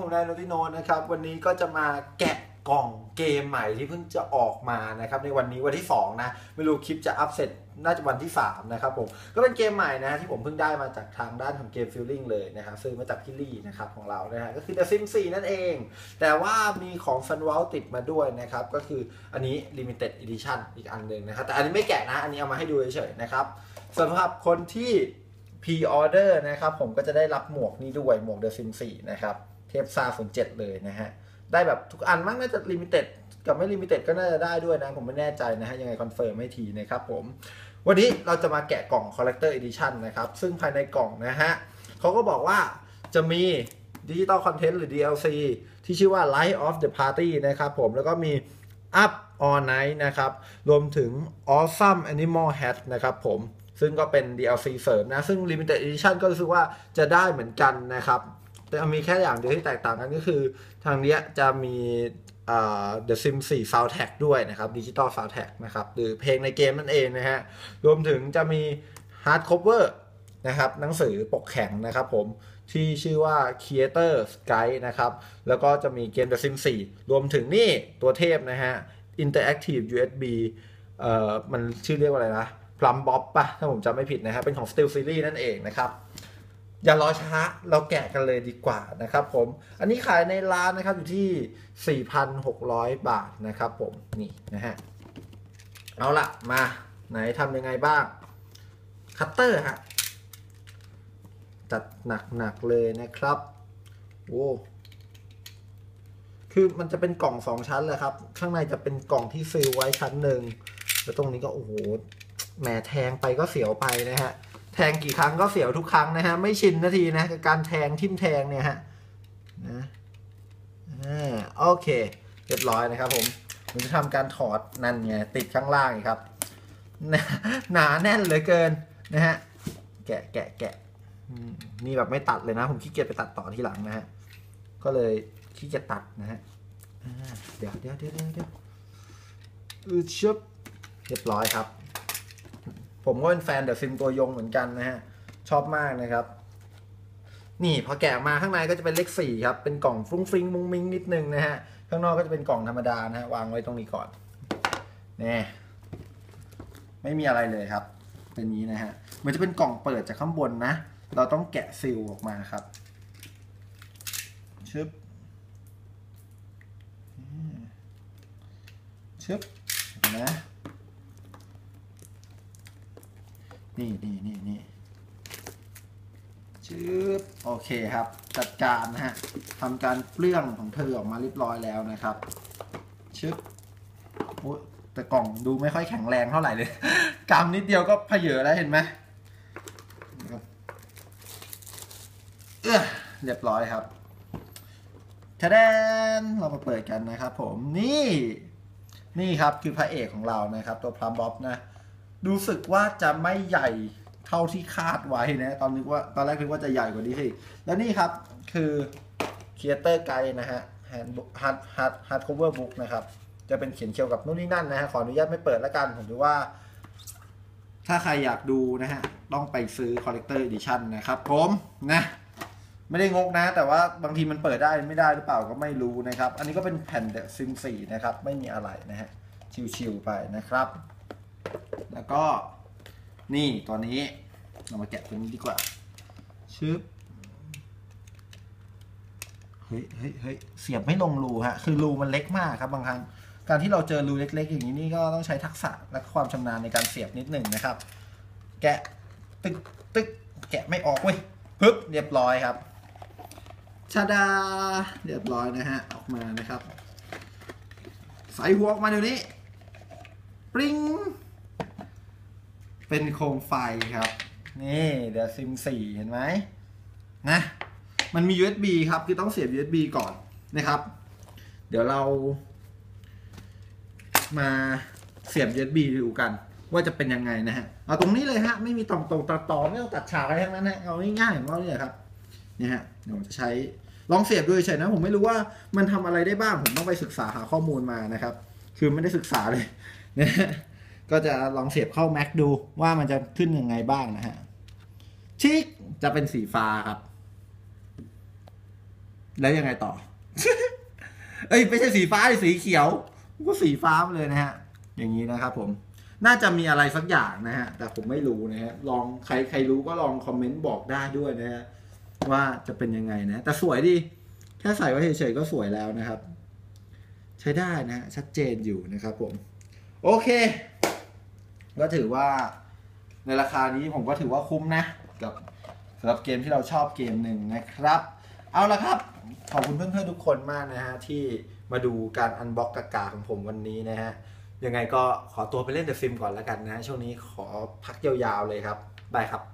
ผมนายโนติโนนะครับวันนี้ก็จะมาแกะกล่องเกมใหม่ที่เพิ่งจะออกมานะครับในวันนี้วันที่2นะไม่รู้คลิปจะอัพเสร็จน่าจะวันที่3นะครับผมก็เป็นเกมใหม่นะที่ผมเพิ่งได้มาจากทางด้านของเกมฟิลลิ่งเลยนะครับซื้อมาจากพี่ลี่นะครับของเรานะฮะก็คือ The Sims 4 นั่นเองแต่ว่ามีของ Sunwell ติดมาด้วยนะครับก็คืออันนี้ Limited Edition อีกอันหนึ่งนะครับแต่อันนี้ไม่แกะนะอันนี้เอามาให้ดูเฉยๆนะครับสำหรับคนที่Pre-order นะครับผมก็จะได้รับหมวกนี้ด้วยหมวก The Sims 4 นะครับเทพซา07เลยนะฮะได้แบบทุกอันมั้งน่าจะ Limited กับไม่ Limited ก็น่าจะได้ด้วยนะผมไม่แน่ใจนะฮะยังไงคอนเฟิร์มให้ทีนะครับผมวันนี้เราจะมาแกะกล่อง Collector Edition นะครับซึ่งภายในกล่องนะฮะเขาก็บอกว่าจะมี Digital Content หรือ DLC ที่ชื่อว่า Light of the Party นะครับผมแล้วก็มี Up All Night นะครับรวมถึง Awesome Animal Hat นะครับผมซึ่งก็เป็น DLC เสริมนะซึ่ง Limited Edition ก็รู้สึกว่าจะได้เหมือนกันนะครับแต่มีแค่อย่างเดียวที่แตกต่างกันก็คือทางนี้จะมีThe Sims 4 Soundtrack ด้วยนะครับ Digital Soundtrack นะครับหรือเพลงในเกมนั่นเองนะฮะรวมถึงจะมี Hard Cover นะครับหนังสือปกแข็งนะครับผมที่ชื่อว่า Creator's Guide นะครับแล้วก็จะมีเกม The Sims 4 รวมถึงนี่ตัวเทพนะฮะ Interactive USB มันชื่อเรียกว่าอะไรนะPlum Bob ป่ะถ้าผมจำไม่ผิดนะครับเป็นของ Steel Series นั่นเองนะครับอย่ารอช้าเราแกะกันเลยดีกว่านะครับผมอันนี้ขายในร้านนะครับอยู่ที่ 4,600 บาทนะครับผมนี่นะฮะเอาละมาไหนทำยังไงบ้างคัตเตอร์ฮะจัดหนักเลยนะครับโอ้คือมันจะเป็นกล่อง2ชั้นเลยครับข้างในจะเป็นกล่องที่ซีลไว้ชั้นหนึ่งแล้วตรงนี้ก็โอ้โหแหมแทงไปก็เสียวไปนะฮะแทงกี่ครั้งก็เสียวทุกครั้งนะฮะไม่ชินนาทีนะกับการแทงทิ่มแทงเนี่ยฮะนะโอเคเรียบร้อยนะครับผมจะทำการถอดนั่นไงติดข้างล่างครับหนาแน่นเหลือเกินนะฮะแกะนี่แบบไม่ตัดเลยนะผมขี้เกียจไปตัดต่อทีหลังนะฮะก็เลยขี้เกียจตัดนะฮะเดี๋ยวชึบเรียบร้อยครับผมก็เป็นแฟนเดอะซิมตัวยงเหมือนกันนะฮะชอบมากนะครับนี่พอแกะมาข้างในก็จะเป็นเลข4ครับเป็นกล่องฟรุ้งฟริ้งมุ้งมิ้งนิดนึงนะฮะข้างนอกก็จะเป็นกล่องธรรมดานะฮะวางไว้ตรงนี้ก่อนนี่ไม่มีอะไรเลยครับเป็นนี้นะฮะมันจะเป็นกล่องเปิดจากข้างบนนะเราต้องแกะซีลออกมาครับชึบนะนี่ชืบโอเคครับจัดการนะฮะทำการเปลื้องของเธอออกมาเรียบร้อยแล้วนะครับชึบโอ้แต่กล่องดูไม่ค่อยแข็งแรงเท่าไหร่เลยกำนิดเดียวก็เพเยอแล้วเห็นไหมเรียบร้อยครับทะแดนเรามาเปิดกันนะครับผมนี่ครับคือพระเอกของเรานะครับตัวพลัมบ๊อบนะรู้สึกว่าจะไม่ใหญ่เท่าที่คาดไว้นะตอนแรกนึกว่าจะใหญ่กว่านี้สิแล้วนี่ครับคือ Creator Guide นะฮะ Hard Cover Book นะครับจะเป็นเขียนเกี่ยวกับนู่นนี่นั่นนะฮะขออนุญาตไม่เปิดแล้วกันผมถือว่าถ้าใครอยากดูนะฮะต้องไปซื้อ Collector Edition นะครับผมนะไม่ได้งกนะแต่ว่าบางทีมันเปิดได้ไม่ได้หรือเปล่าก็ไม่รู้นะครับอันนี้ก็เป็นแผ่น The Sims 4 นะครับไม่มีอะไรนะฮะชิวๆไปนะครับแล้วก็นี่ตัวนี้เรามาแกะตัวนี้ดีกว่าชึบเฮ้ยเสียบไม่ลงรูฮะคือรูมันเล็กมากครับบางครั้งการที่เราเจอรูเล็กๆอย่างนี้นี่ก็ต้องใช้ทักษะและความชำนาญในการเสียบนิดหนึ่งนะครับแกะตึกแกะไม่ออกเว้ยปึ๊บเรียบร้อยครับชาดาเรียบร้อยนะฮะออกมานะครับใส่หัวออกมาเดี๋ยวนี้ปริ้งเป็นโคมไฟครับนี่เดี๋ยวซิม4เห็นไหมนะมันมี USB ครับคือต้องเสียบ USB ก่อนนะครับเดี๋ยวเรามาเสียบ USB ดูกันว่าจะเป็นยังไงนะฮะเอาตรงนี้เลยฮะไม่มีตรงต่อไม่ต้องตัดฉากอะไรทั้งนั้นนะเอาง่ายๆของเราเนี่ยครับนี่ฮะเดี๋ยวผมจะใช้ลองเสียบดูเฉยๆนะผมไม่รู้ว่ามันทำอะไรได้บ้างผมต้องไปศึกษาหาข้อมูลมานะครับคือไม่ได้ศึกษาเลยนะก็จะลองเสียบเข้า Mac ดูว่ามันจะขึ้นยังไงบ้างนะฮะชิคจะเป็นสีฟ้าครับแล้วยังไงต่อ เอ้ยไม่ใช่สีฟ้าสีเขียวก็สีฟ้ามาเลยนะฮะอย่างนี้นะครับผมน่าจะมีอะไรสักอย่างนะฮะแต่ผมไม่รู้นะฮะลองใครรู้ก็ลองคอมเมนต์บอกได้ด้วยนะฮะว่าจะเป็นยังไงนะแต่สวยดีแค่ใส่ไว้เฉยๆก็สวยแล้วนะครับใช้ได้นะฮะชัดเจนอยู่นะครับผมโอเคก็ถือว่าในราคานี้ผมก็ถือว่าคุ้มนะกับสำหรับเกมที่เราชอบเกมหนึ่งนะครับเอาละครับขอบคุณเพื่อนๆทุกคนมากนะฮะที่มาดูการอันบ็อกกากาของผมวันนี้นะฮะยังไงก็ขอตัวไปเล่นเดอะซิมก่อนแล้วกันนะช่วงนี้ขอพักยาวๆเลยครับบายครับ